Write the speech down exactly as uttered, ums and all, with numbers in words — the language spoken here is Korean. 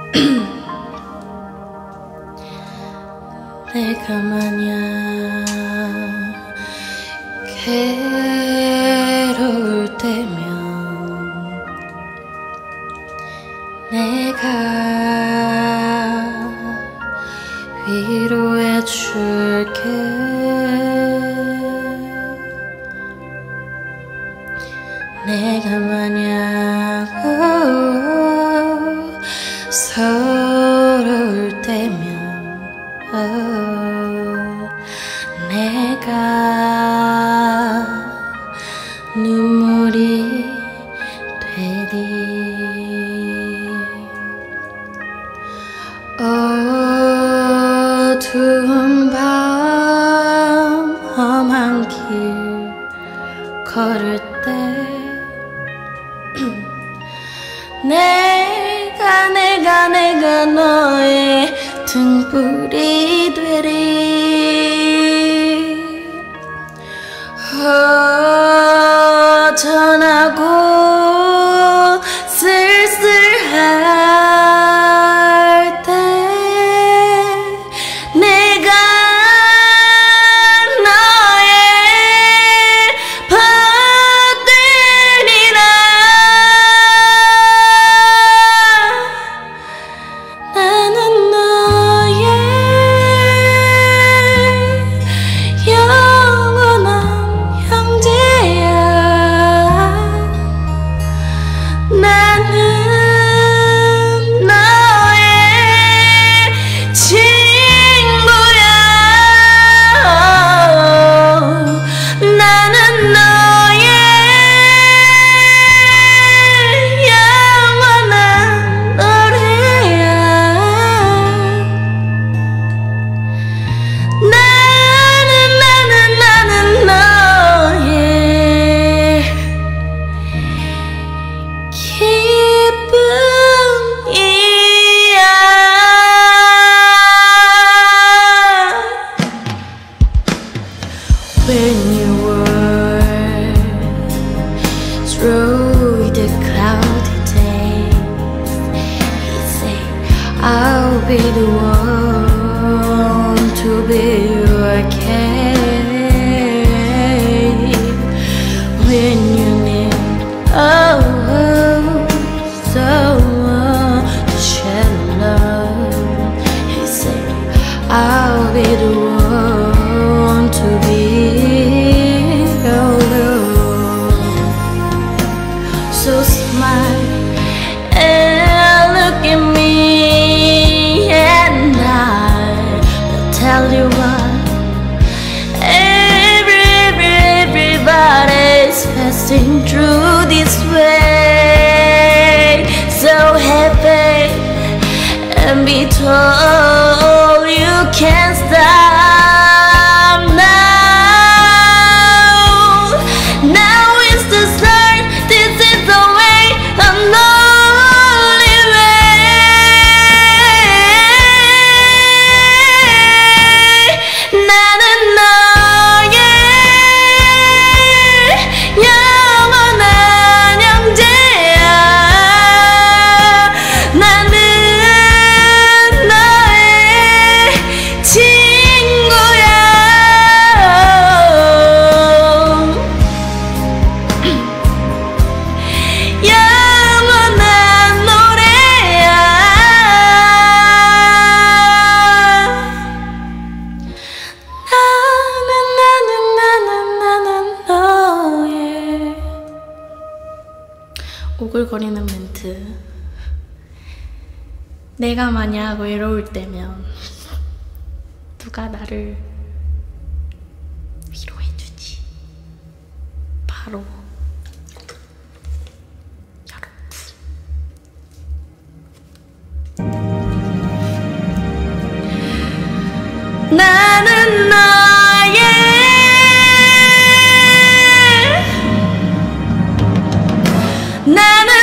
내가 만약 괴로울 때면 내가 위로해 줄게. 내가 만약 oh, 서러울 때면 oh, 내가 눈물이 되리. 어두운 밤 험한 길 걸을 때 내가 내가 내가 너의 등불이 되리. 허전하고 쓸쓸할 때 내가 너의 밤 되리라. 나는 너의 영원한 형제야. 나는 너의 친구야. 나는 너의 영원한 노래야. 나는 나는 나는 너의 기쁨이야. When you were through the cloudy days, he said, I'll be the one to be your cave. When you need oh, someone to share love, he said, I'll be the one to be your love. So smile and look at me, and I will tell you what. Every, every, everybody's passing through this way. So happy and be told you can't stop now. Now is the start. This is the way, an only way. 나는 너의 영원한 형제야. 나는 너의 친구야. 영원한 노래야. 나는 나는 나는 나는 너의 오글거리는 멘트. 내가 만약 외로울 때면 누가 나를 위로해주지? 바로 여러분. 나는 너의 나는